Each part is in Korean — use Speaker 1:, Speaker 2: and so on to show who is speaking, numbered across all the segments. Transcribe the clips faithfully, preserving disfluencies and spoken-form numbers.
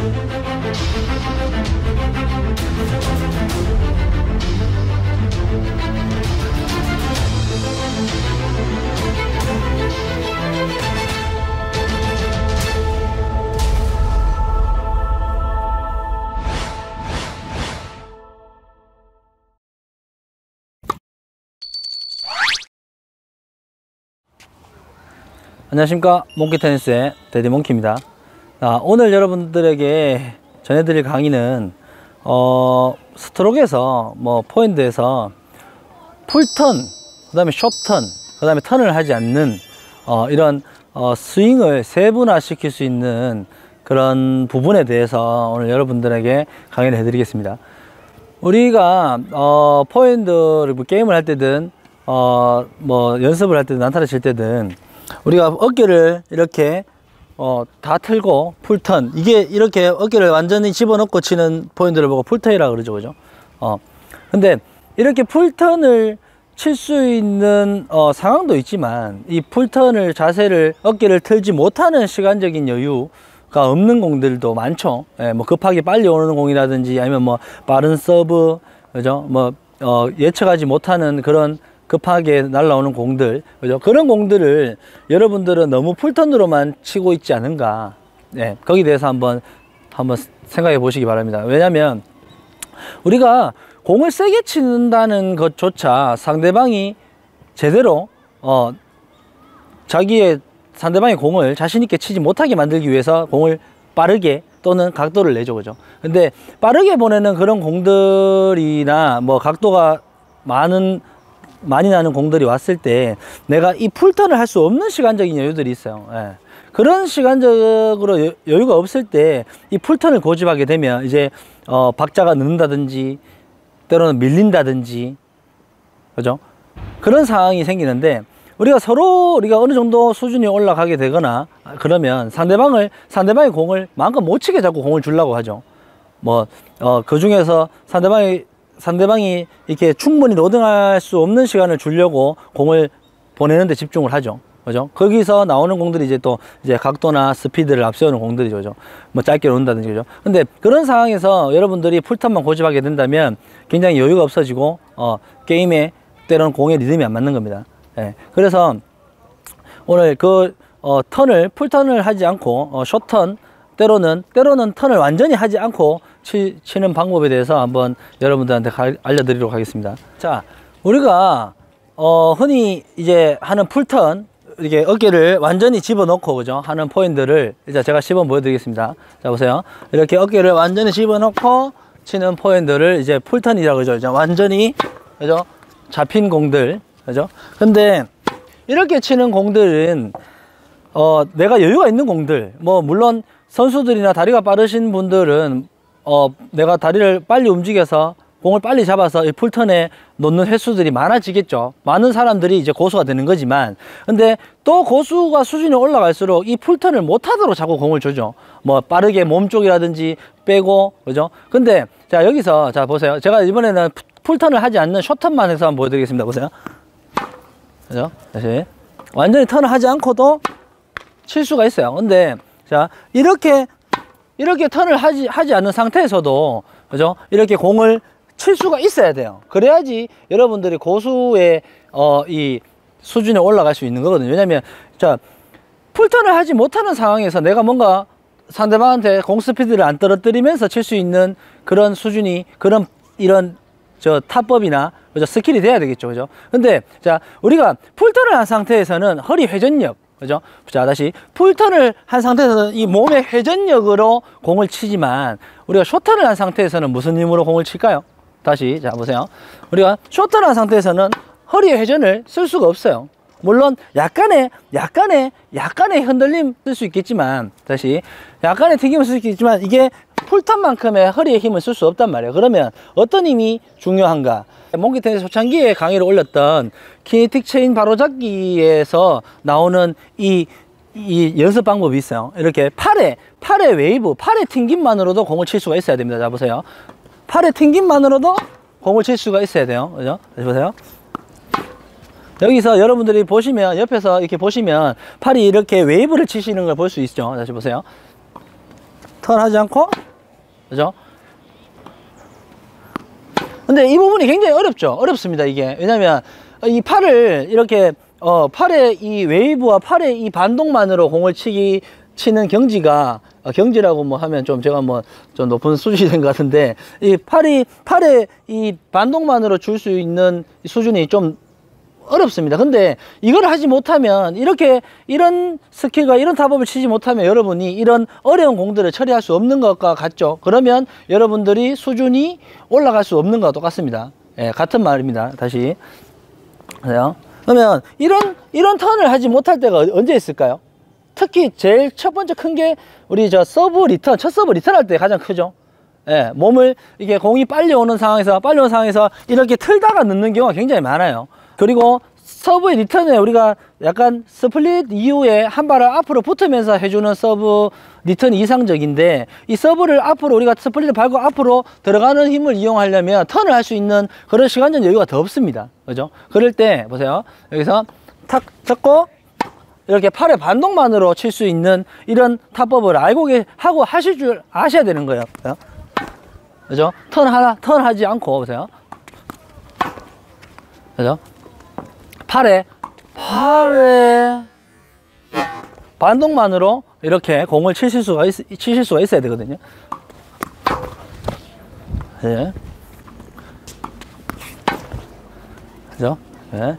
Speaker 1: 안녕하십니까, 몽키테니스의 데디몽키입니다. 아, 오늘 여러분들에게 전해드릴 강의는 어, 스트로크에서 뭐 포핸드에서 풀턴, 그 다음에 숏턴, 그 다음에 턴을 하지 않는 어, 이런 어, 스윙을 세분화 시킬 수 있는 그런 부분에 대해서 오늘 여러분들에게 강의를 해드리겠습니다. 우리가 어, 포핸드 게임을 할 때든 어, 뭐 연습을 할 때든 난타를 칠 때든 우리가 어깨를 이렇게 어, 다 틀고 풀턴, 이게 이렇게 어깨를 완전히 집어넣고 치는 포핸드를 보고 풀턴이라 그러죠, 그죠? 어, 근데 이렇게 풀턴을 칠 수 있는 어, 상황도 있지만 이 풀턴을 자세를 어깨를 틀지 못하는 시간적인 여유가 없는 공들도 많죠. 예, 뭐 급하게 빨리 오는 공이라든지 아니면 뭐 빠른 서브, 그죠? 뭐 어, 예측하지 못하는 그런 급하게 날라오는 공들, 그죠? 그런 공들을 여러분들은 너무 풀턴으로만 치고 있지 않은가. 네, 거기에 대해서 한번 한번 생각해 보시기 바랍니다. 왜냐면 우리가 공을 세게 치는다는 것조차 상대방이 제대로 어 자기의 상대방의 공을 자신 있게 치지 못하게 만들기 위해서 공을 빠르게 또는 각도를 내죠, 그죠? 근데 빠르게 보내는 그런 공들이나 뭐 각도가 많은 많이 나는 공들이 왔을 때 내가 이 풀턴을 할 수 없는 시간적인 여유들이 있어요. 예. 그런 시간적으로 여, 여유가 없을 때 이 풀턴을 고집하게 되면 이제 어, 박자가 늦는다든지 때로는 밀린다든지, 그죠? 그런 상황이 생기는데 우리가 서로 우리가 어느 정도 수준이 올라가게 되거나 그러면 상대방을 상대방의 공을 마음껏 못 치게 자꾸 공을 주려고 하죠. 뭐 어, 그 중에서 상대방이 상대방이 이렇게 충분히 로딩할 수 없는 시간을 주려고 공을 보내는 데 집중을 하죠. 그죠? 거기서 나오는 공들이 이제 또 이제 각도나 스피드를 앞세우는 공들이죠. 그죠? 뭐 짧게 놓는다든지, 그죠? 근데 그런 상황에서 여러분들이 풀턴만 고집하게 된다면 굉장히 여유가 없어지고, 어, 게임에 때로는 공의 리듬이 안 맞는 겁니다. 예. 그래서 오늘 그, 어, 턴을, 풀턴을 하지 않고, 어, 숏턴, 때로는, 때로는 턴을 완전히 하지 않고 치, 치는 방법에 대해서 한번 여러분들한테 가, 알려드리도록 하겠습니다. 자, 우리가, 어, 흔히 이제 하는 풀턴, 이렇게 어깨를 완전히 집어넣고, 그죠? 하는 포핸드를 이제 제가 시범 보여드리겠습니다. 자, 보세요. 이렇게 어깨를 완전히 집어넣고 치는 포핸드를 이제 풀턴이라고 그러죠. 이제 완전히, 그죠? 잡힌 공들, 그죠? 근데 이렇게 치는 공들은, 어, 내가 여유가 있는 공들, 뭐, 물론 선수들이나 다리가 빠르신 분들은, 어, 내가 다리를 빨리 움직여서 공을 빨리 잡아서 이 풀턴에 놓는 횟수들이 많아지겠죠. 많은 사람들이 이제 고수가 되는 거지만, 근데 또 고수가 수준이 올라갈수록 이 풀턴을 못하도록 자꾸 공을 주죠. 뭐 빠르게 몸 쪽이라든지 빼고, 그죠? 근데 자, 여기서 자 보세요. 제가 이번에는 풀턴을 하지 않는 숏턴만 해서 한번 보여드리겠습니다. 보세요. 그죠? 다시 완전히 턴을 하지 않고도 칠 수가 있어요. 근데 자, 이렇게 이렇게 턴을 하지 하지 않는 상태에서도, 그죠? 이렇게 공을 칠 수가 있어야 돼요. 그래야지 여러분들이 고수의 어, 이 수준에 올라갈 수 있는 거거든요. 왜냐면 자, 풀턴을 하지 못하는 상황에서 내가 뭔가 상대방한테 공 스피드를 안 떨어뜨리면서 칠 수 있는 그런 수준이, 그런 이런 저 타법이나, 그죠? 스킬이 돼야 되겠죠. 그죠? 근데 자, 우리가 풀턴을 한 상태에서는 허리 회전력, 그죠? 자, 다시 풀턴을 한 상태에서는 이 몸의 회전력으로 공을 치지만, 우리가 숏턴을 한 상태에서는 무슨 힘으로 공을 칠까요? 다시 자 보세요. 우리가 숏턴을 한 상태에서는 허리의 회전을 쓸 수가 없어요. 물론 약간의 약간의 약간의 흔들림 쓸 수 있겠지만, 다시 약간의 튕김을 쓸 수 있겠지만 이게 풀턴만큼의 허리의 힘을 쓸 수 없단 말이에요. 그러면 어떤 힘이 중요한가? 몽키테니스 초창기에 강의를 올렸던 키네틱 체인 바로잡기에서 나오는 이, 이 연습 방법이 있어요. 이렇게 팔에 팔의 웨이브, 팔의 튕김만으로도 공을 칠 수가 있어야 됩니다. 자 보세요. 팔의 튕김만으로도 공을 칠 수가 있어야 돼요. 그죠? 다시 보세요. 여기서 여러분들이 보시면, 옆에서 이렇게 보시면 팔이 이렇게 웨이브를 치시는 걸 볼 수 있죠. 다시 보세요. 턴하지 않고, 그죠? 근데 이 부분이 굉장히 어렵죠. 어렵습니다, 이게. 왜냐면 이 팔을 이렇게 어 팔의 이 웨이브와 팔의 이 반동만으로 공을 치기 치는 경지가 어, 경지라고 뭐 하면 좀 제가 뭐 좀 높은 수준이 된 것 같은데, 이 팔이 팔의 이 반동만으로 줄 수 있는 수준이 좀 어렵습니다. 근데 이걸 하지 못하면, 이렇게 이런 스킬과 이런 탑업을 치지 못하면 여러분이 이런 어려운 공들을 처리할 수 없는 것과 같죠. 그러면 여러분들이 수준이 올라갈 수 없는 것과 똑같습니다. 예, 같은 말입니다. 다시 보세요. 그러면 이런 이런 턴을 하지 못할 때가 언제 있을까요? 특히 제일 첫 번째 큰 게 우리 저 서브 리턴, 첫 서브 리턴 할 때 가장 크죠. 예, 몸을 이게 공이 빨리 오는 상황에서 빨리 오는 상황에서 이렇게 틀다가 넣는 경우가 굉장히 많아요. 그리고 서브의 리턴에 우리가 약간 스플릿 이후에 한 발을 앞으로 붙으면서 해주는 서브 리턴이 이상적인데, 이 서브를 앞으로 우리가 스플릿을 밟고 앞으로 들어가는 힘을 이용하려면 턴을 할 수 있는 그런 시간적 여유가 더 없습니다. 그죠? 그럴 때 보세요. 여기서 탁 잡고 이렇게 팔의 반동만으로 칠 수 있는 이런 타법을 알고 계, 하고 하실 줄 아셔야 되는 거예요. 그죠? 턴 하나, 턴 하지 않고, 보세요. 그죠? 팔에, 팔에 반동만으로 이렇게 공을 치실 수가, 있, 치실 수가 있어야 되거든요. 예. 그죠? 예.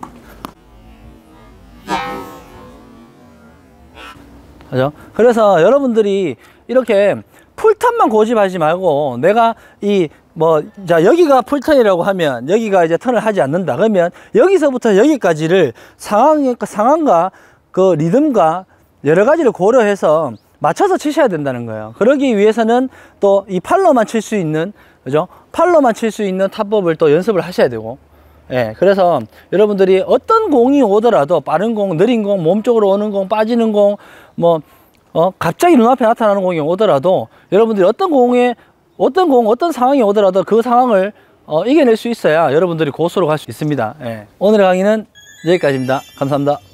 Speaker 1: 그죠? 그래서 여러분들이 이렇게 풀턴만 고집하지 말고, 내가 이 뭐 자 여기가 풀턴이라고 하면 여기가 이제 턴을 하지 않는다 그러면 여기서부터 여기까지를 상황 상황과 그 리듬과 여러 가지를 고려해서 맞춰서 치셔야 된다는 거예요. 그러기 위해서는 또 이 팔로만 칠 수 있는, 그죠? 팔로만 칠 수 있는 타법을 또 연습을 하셔야 되고, 예, 그래서 여러분들이 어떤 공이 오더라도, 빠른 공, 느린 공, 몸쪽으로 오는 공, 빠지는 공, 뭐, 어, 갑자기 눈앞에 나타나는 공이 오더라도, 여러분들이 어떤 공에, 어떤 공, 어떤 상황이 오더라도 그 상황을 어, 이겨낼 수 있어야 여러분들이 고수로 갈 수 있습니다. 예. 오늘의 강의는 여기까지입니다. 감사합니다.